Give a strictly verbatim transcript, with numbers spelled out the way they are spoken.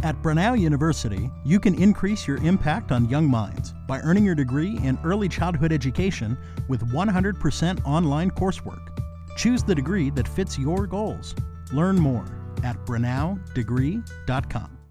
At Brenau University, you can increase your impact on young minds by earning your degree in early childhood education with one hundred percent online coursework. Choose the degree that fits your goals. Learn more at brenau degree dot com.